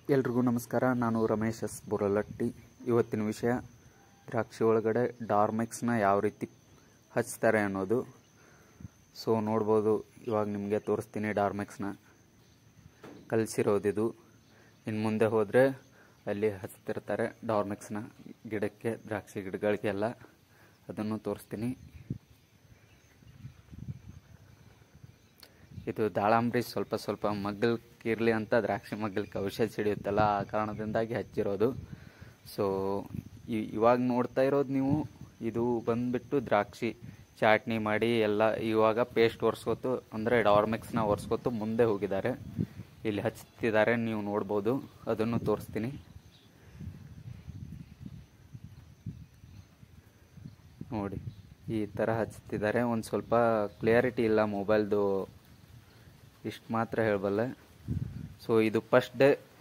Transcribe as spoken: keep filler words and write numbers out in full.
ಎಲ್ರಿಗೂ ನಮಸ್ಕಾರ. ನಾನು ರಮೇಶ್ ಎಸ್ ಬುರಲಟ್ಟಿ. ಇವತ್ತಿನ ವಿಷಯ ದ್ರಾಕ್ಷಿ ಒಳಗಡೆ ಡಾರ್ಮೆಕ್ಸ್ನ ಯಾವ ರೀತಿ ಹಚ್ತಾರೆ ಅನ್ನೋದು. ಸೊ ನೋಡ್ಬೋದು, ಇವಾಗ ನಿಮಗೆ ತೋರಿಸ್ತೀನಿ. ಡಾರ್ಮೆಕ್ಸ್ನ ಕಲಿಸಿರೋದಿದು. ಇನ್ನು ಮುಂದೆ ಹೋದರೆ ಅಲ್ಲಿ ಹಚ್ತಿರ್ತಾರೆ ಡಾರ್ಮೆಕ್ಸ್ನ ಗಿಡಕ್ಕೆ, ದ್ರಾಕ್ಷಿ ಗಿಡಗಳಿಗೆಲ್ಲ. ಅದನ್ನು ತೋರಿಸ್ತೀನಿ. ಇದು ದಾಳಂಬ್ರಿ ಸ್ವಲ್ಪ ಸ್ವಲ್ಪ ಮಗ್ಗಲ್ಕಿರಲಿ ಅಂತ ದ್ರಾಕ್ಷಿ ಮಗ್ಗಲ್ಗೆ ಔಷಧಿ ಸಿಡಿಯುತ್ತಲ್ಲ, ಆ ಕಾರಣದಿಂದಾಗಿ ಹಚ್ಚಿರೋದು. ಸೊ ಇವಾಗ ನೋಡ್ತಾ ಇರೋದು ನೀವು, ಇದು ಬಂದುಬಿಟ್ಟು ದ್ರಾಕ್ಷಿ ಚಾಟ್ನಿ ಮಾಡಿ ಎಲ್ಲ ಇವಾಗ ಪೇಸ್ಟ್ ಒರೆಸ್ಕೊತು, ಅಂದರೆ ಡಾರ್ಮೆಕ್ಸ್ನ ಒರೆಸ್ಕೊತು ಮುಂದೆ ಹೋಗಿದ್ದಾರೆ. ಇಲ್ಲಿ ಹಚ್ತಿದ್ದಾರೆ, ನೀವು ನೋಡ್ಬೋದು. ಅದನ್ನು ತೋರಿಸ್ತೀನಿ. ನೋಡಿ, ಈ ಥರ ಹಚ್ತಿದ್ದಾರೆ. ಒಂದು ಸ್ವಲ್ಪ ಕ್ಲಿಯರಿಟಿ ಇಲ್ಲ ಮೊಬೈಲ್ದು, ಇಷ್ಟು ಮಾತ್ರ ಹೇಳಬಲ್ಲೆ. ಸೊ ಇದು ಫಸ್ಟ್ ಡೇ